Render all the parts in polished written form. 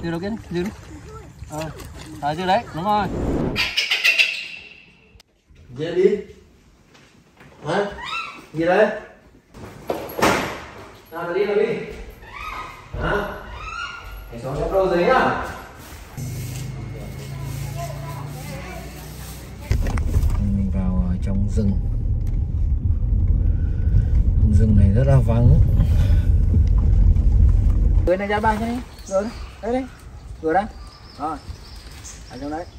Dư đầu tiên, dư đi. Dư đấy, đúng rồi. Dư đi. Hả? Gì đấy? Nào đi, nào đi. Hả? Hãy xuống xếp đồ giấy nhá. Mình vào trong rừng. Rừng này rất là vắng. Người này ra ba cho đi. Rồi, đấy đi. Rồi đây. Rồi. Ở trong đấy.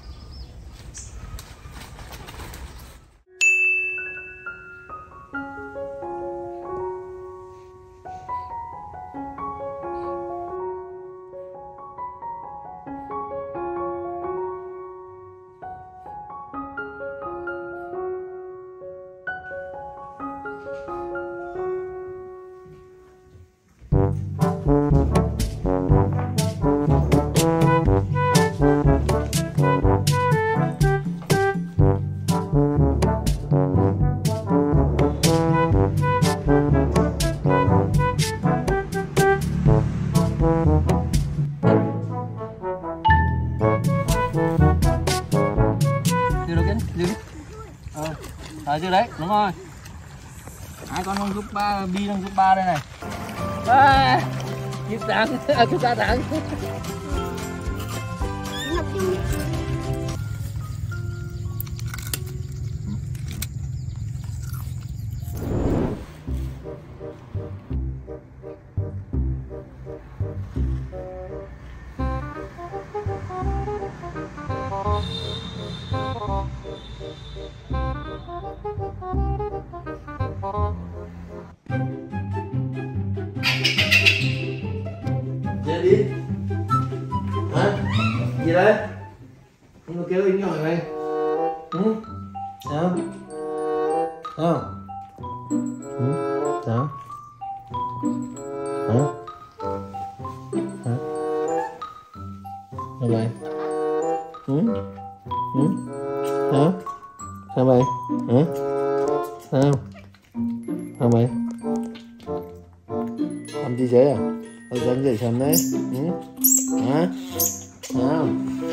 Dư đấy, đúng rồi. Hai con đang giúp ba, Bi đang giúp ba đây này. Giúp thắng, giúp ta thắng. Dê đi. Hả? Gì đấy? Nhưng mà kêu anh nhỏ này. Ừ? Sao? Sao? Ừ? Sao? Hả? Hả? Sao vậy? Ừ? Ừ? Hả? Sao vậy? Hả? Sao? Sao vậy? Làm gì vậy à? Ở dân dậy sớm đấy. Ừ? Hả? Sao?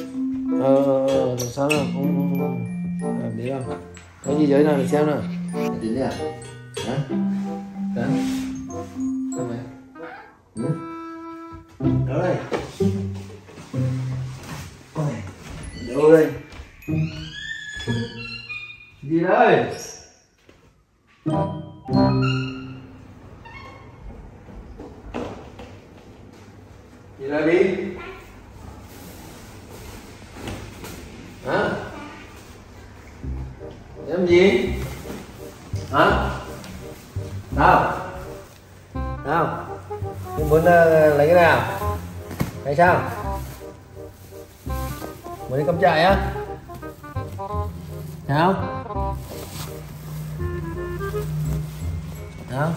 Sao nào? Đi không? Có gì vậy nào để xem nào? Đi à? Hả? Hả? Sao vậy? Ừ? Đâu đây? Đâu đây? Gì đây? Gì đây đi? Hả? Làm gì? Hả? Sao? Sao? Em muốn lấy cái nào? Hay sao? Muốn đi cắm trại á? Sao? Sao?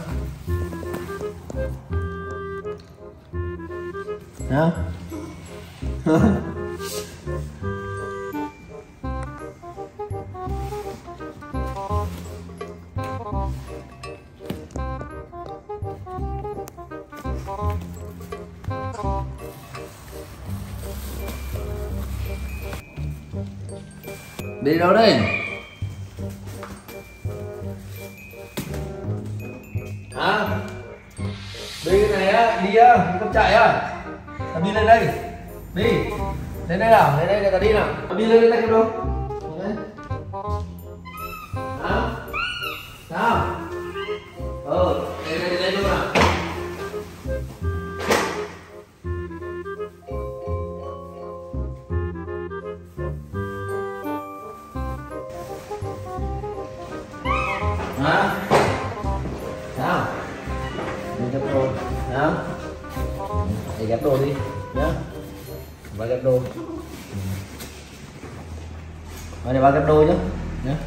Hả? Đi đâu đây? Hả? Đi cái này á, đi cắm trại á. Đi lên đây. Đi. Lên đây nào, lên đây người ta đi nào. Đi lên đây cái đâu? Hả? Sao? Lên luôn nào. Hả? Sao? Đi gấp đồ. Hả? Đi gấp đồ đi nhá. Ba gấp đồ. Đây ba gấp đôi chứ nhá.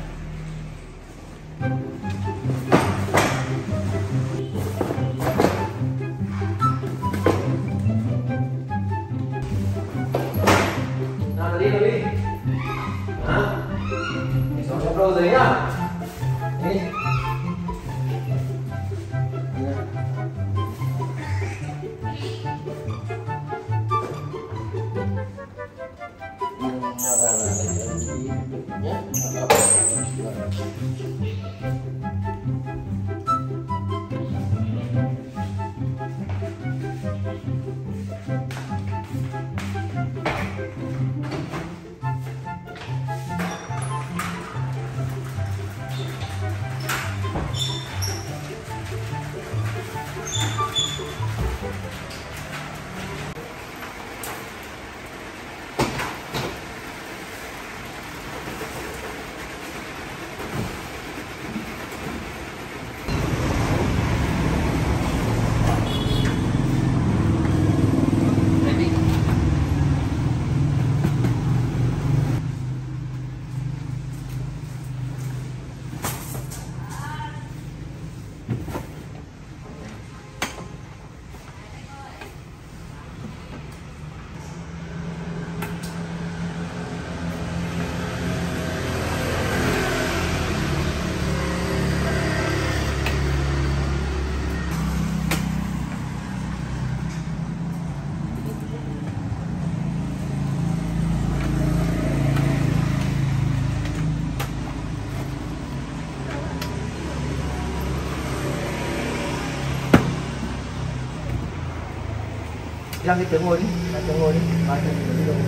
Nào đi đi. Hả? Để xong gấp đôi giấy nhá. Đi. nhé. Làm cái chỗ ngồi đi, làm chỗ ngồi đi, ba chân đi đâu.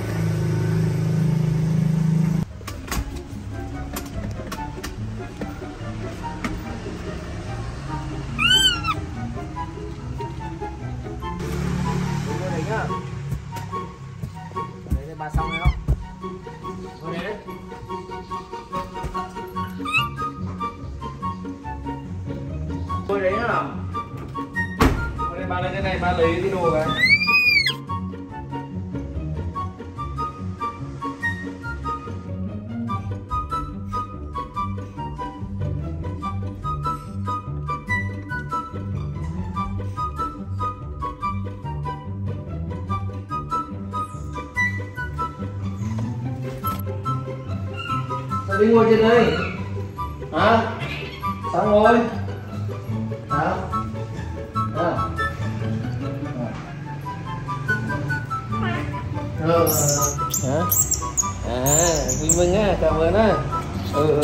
Ngồi đấy nhá. Đấy ba xong rồi không? Ngồi đấy. Ngồi đấy nhá. Ngồi đây ba lên cái này, ba lấy cái đồ cái. Đi ngồi trên đây hả? Sao ngồi hả? Hả? Vui mừng á, cảm ơn á. Rồi.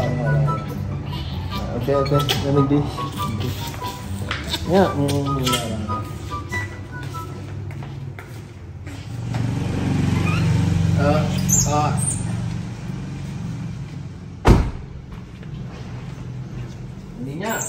Ok, để mình đi nhá. Đi nhá.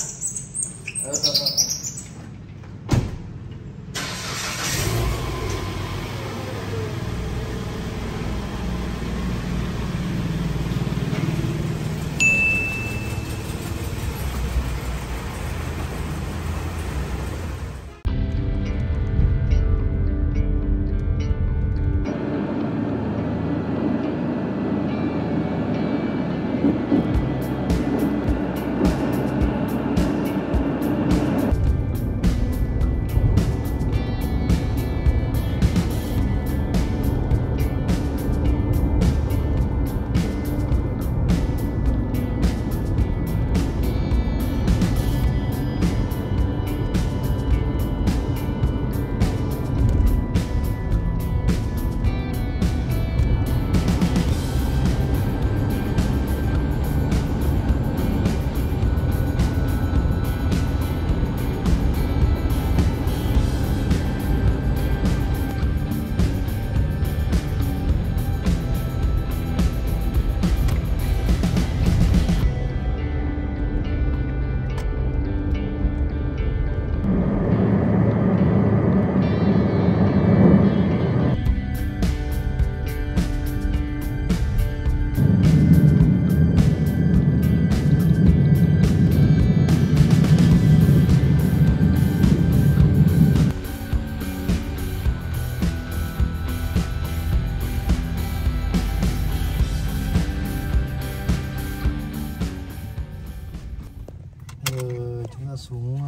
Chúng ta xuống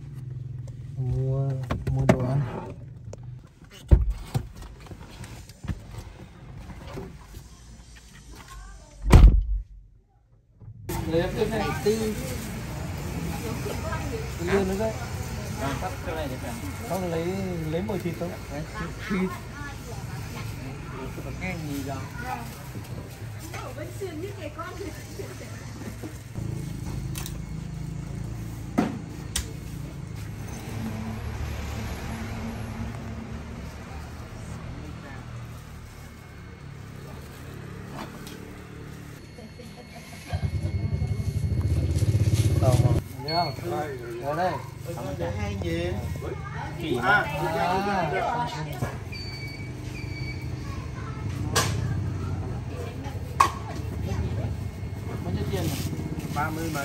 mua đồ ăn. Lấy cái này tư lươn nữa đấy. Cái này để không lấy mồi thịt không? Thịt. cái gì đó. Ở bên xuyên như cái con. Ở đây. Hay gì? Chỉ mà. Bao nhiêu tiền này? 30 mấy.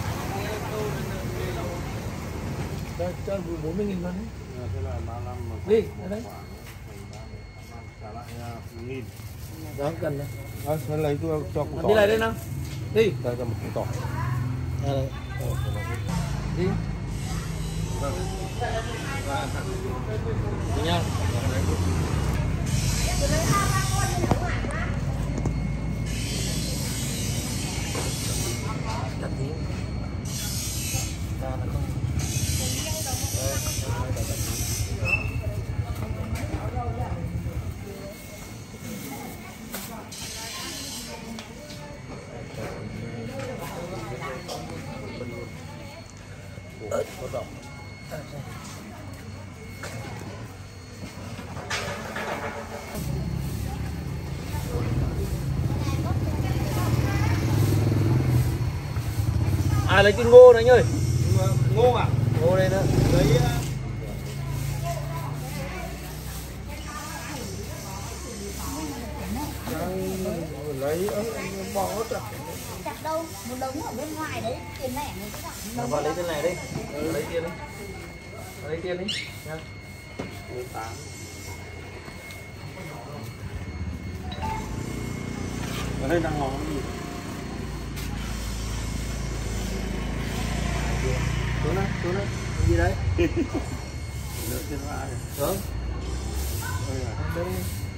Cho 40.000 luôn đấy. Thế là 35 mà. Đi, ở đây. Trả lại 1.000. Đó, không cần đâu. Thôi lấy cho củ tỏi. Đi lại đây nào. Đi. Đây cho một củ tỏi. Đây. Đi. Đi nha. Đặt tí. Ra là không. Ai lấy cái ngô này anh ơi? Ngô à? Ngô đây nữa. Lấy bỏ chặt. Chặt đâu, một đống ở bên ngoài đấy, tiền lẻ này các bạn. Vào lấy tiền này đi. Lấy tiền đi. Lấy tiền đi nha. 18. Ở đây đang ngó cái gì? Xuống đây. Gì đấy? Được tiền hoa rồi. Xuống. Đây à? Đây.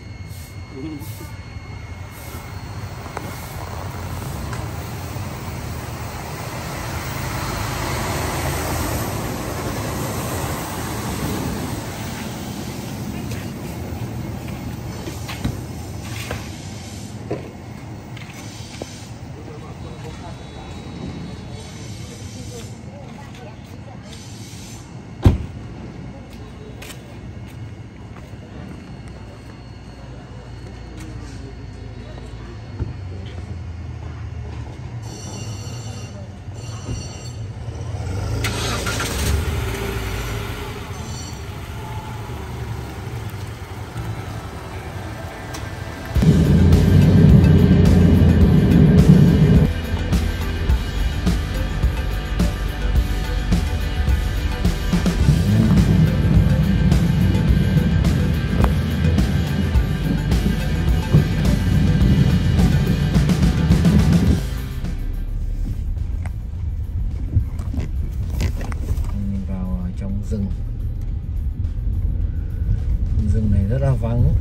Rừng này rất là vắng.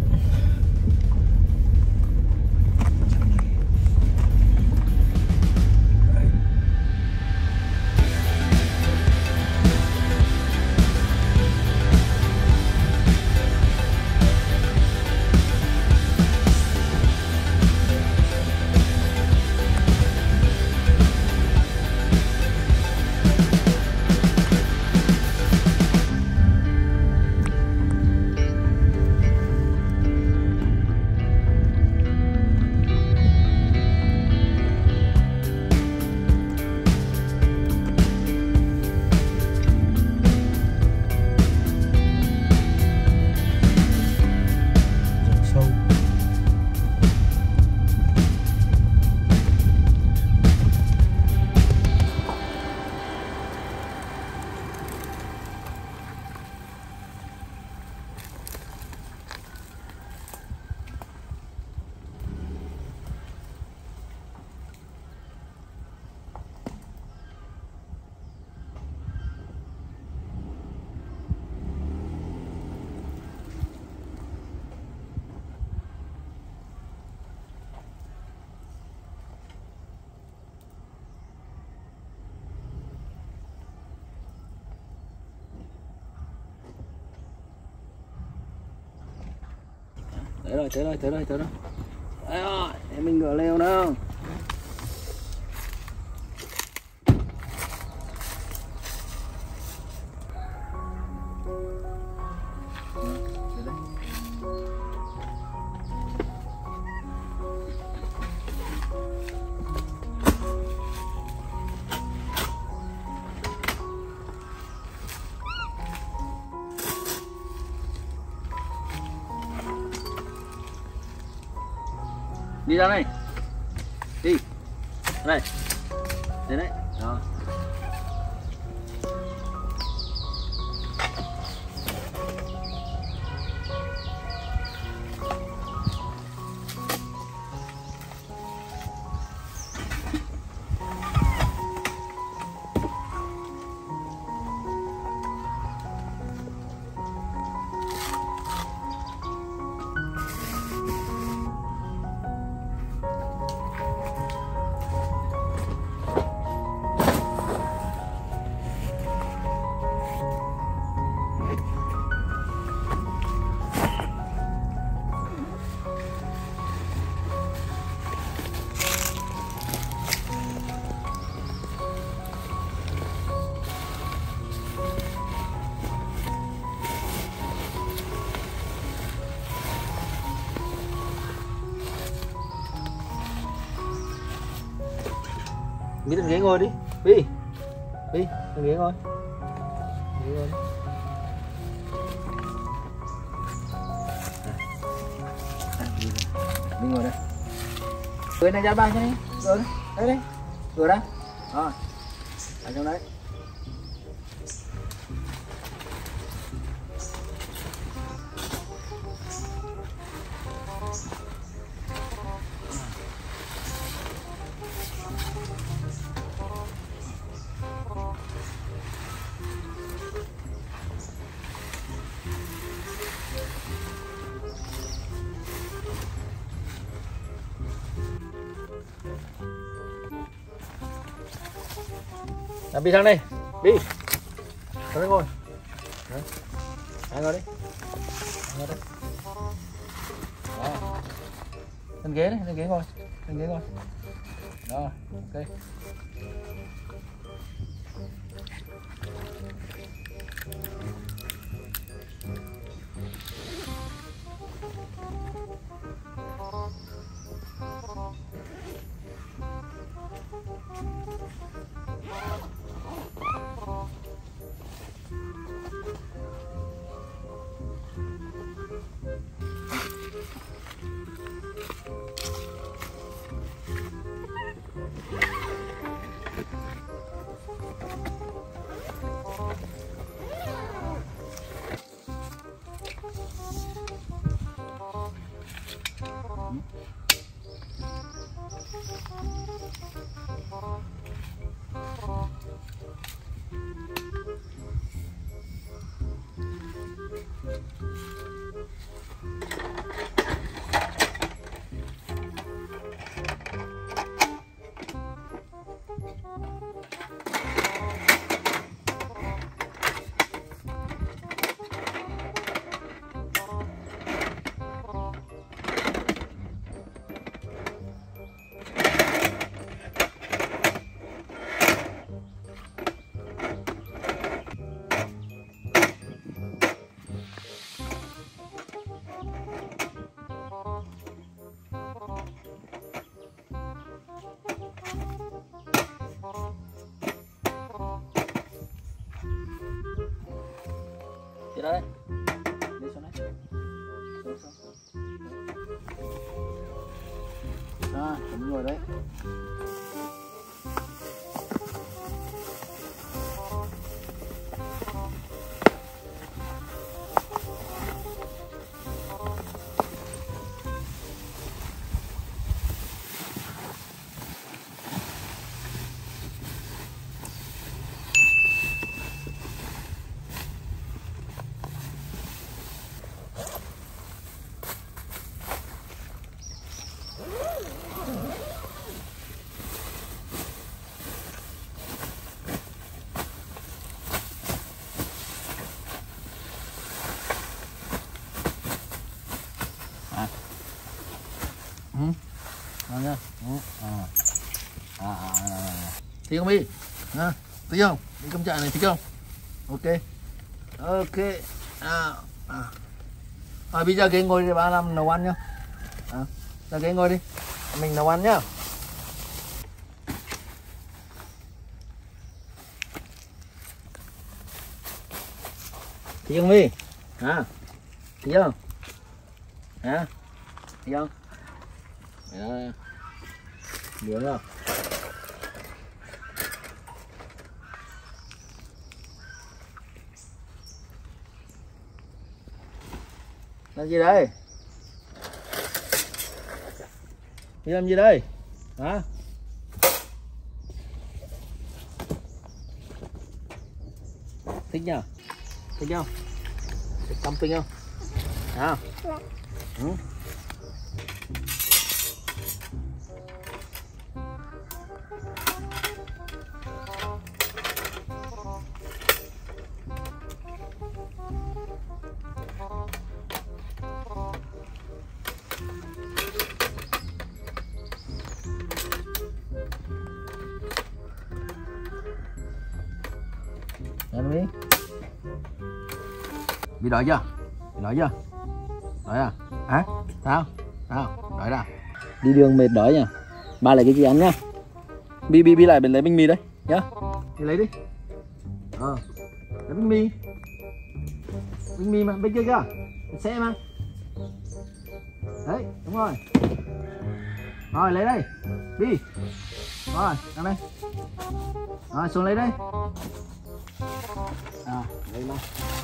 tới rồi. Đấy rồi, để mình gỡ lều nào. Đi ra đây, đi đây, đến đấy, đó. Bí lên ghế ngồi đi, Bi, lên ghế ngồi, ghế ngồi đi. Bi ngồi đây, người này ra ba cho đi, rồi, đây, rồi đó, rồi, ở trong đấy. Bi sang đây, Bi, sang đây ngồi, ngồi đi, ngồi đây, đó. Lên ghế đấy, lên ghế ngồi, đó, ok. Đi ra đây, đi xuống đây, đó, đúng rồi đấy. Ngon nha. Thích không Bi? Thích không? Đi cắm trại này thích không? Ok. Bây giờ ghế ngồi để ba làm nấu ăn nhá. Ra ghế ngồi đi. Mình nấu ăn nhá. Thích không Bi? Thích không? Thích không? Nướng không? Làm gì đây? Đi làm gì đây? Thích nhỉ? Thích không? Thích camping không? Ăn đi. Bị đói chưa? Đói chưa? Đói à? Sao? Đói à? Đi đường mệt đói nhỉ? Ba lấy cái gì ăn nhá. Bi lại lấy bánh mì đấy nhá. Đi lấy đi. Lấy bánh mì. Bánh mì mà bên kia kìa. Xe mà. Đấy, đúng rồi. Rồi lấy đây. Bi. Rồi, ăn đây. Rồi xuống lấy đây. Lấy mà.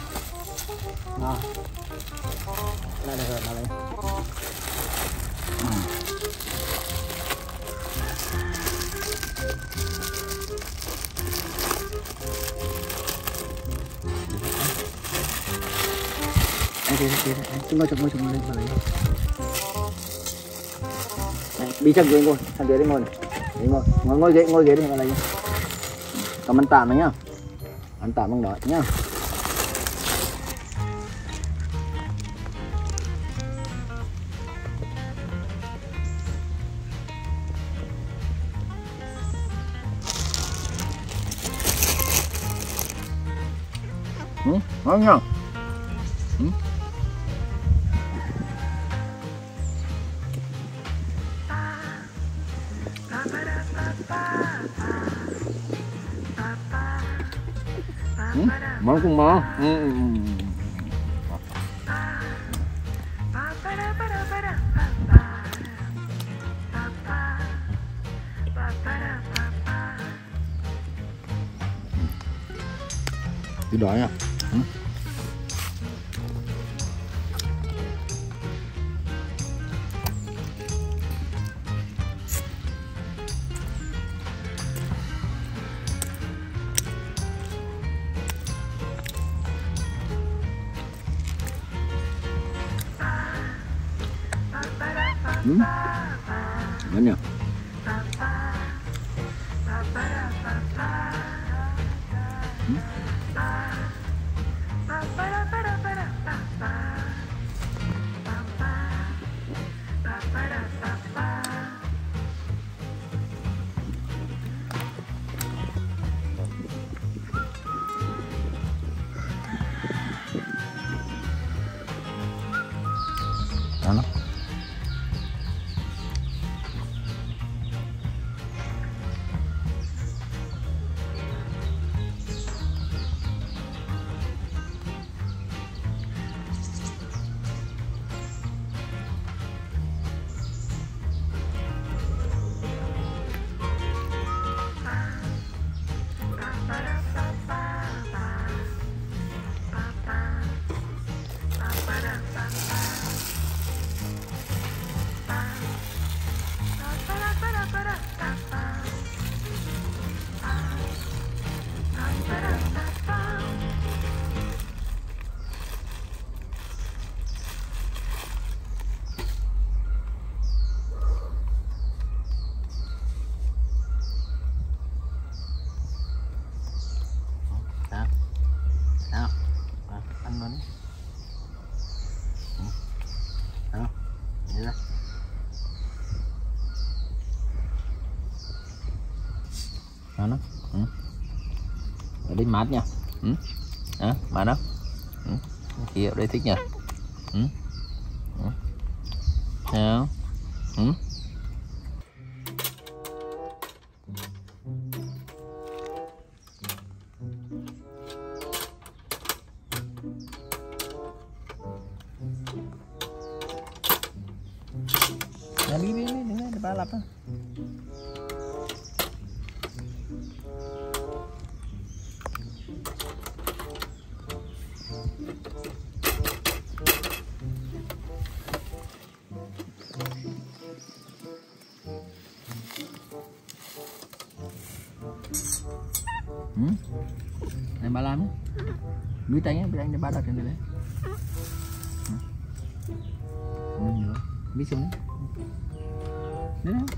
Đây được rồi, lấy. Ngồi lên mà lấy. Đi sang ghế ngồi, đi ngồi này. Đi ngồi ghế đi mà lấy. Cầm ăn tạm này nhá. Ăn tạm bằng đó nhá. Ngon nhá. Món cũng ngon. Cái đói à? Ngon nhỉ? Đó lắm. mát nha. Đó, mát không? Chị ở đây thích nhỉ? Sao? Nah, Bibi ini dengan ada balap ah. Này ba làm nhé. Biết đánh để ba đặt trên đây đấy. Nhớ. Biết xuống đấy. Đấy đó.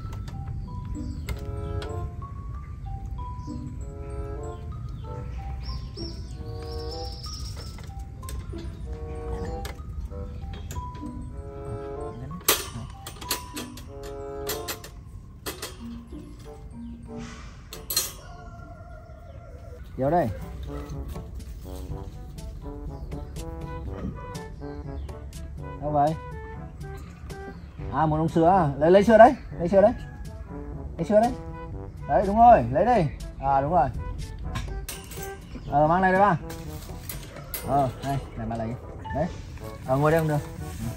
Vô đây. Đâu vậy? À, muốn uống sữa à? Lấy sữa đấy, lấy sữa đấy. Lấy sữa đấy. Đấy, đúng rồi, lấy đi. À, đúng rồi. Mang này đây ba. Đây, này ba lấy. Đấy. Ngồi đây không được.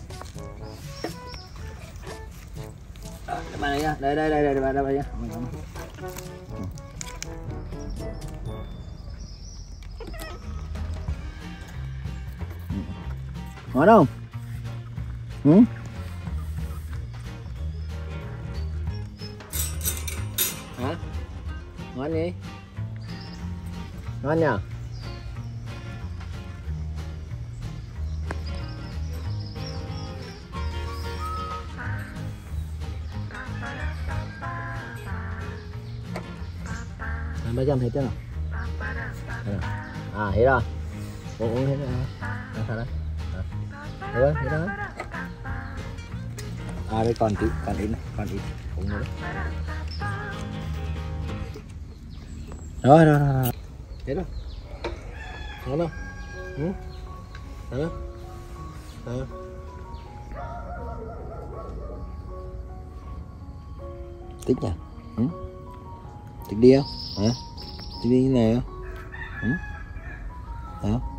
Ba lấy nha. Đây, ba đây nha. Ngon không? Hả? Ngon đi. Ngon nhỉ? Mấy trăm hết chưa nào? À, hết rồi. Uống hết rồi. Sao đấy? Đấy, thế đó. À, đây còn ít này, còn ít. Uống nữa đấy. Rồi. Thế rồi. Ngon không? Đó. Đó. Thích nhỉ? Thích đi không? Hả? Thích đi cái này không? Đó.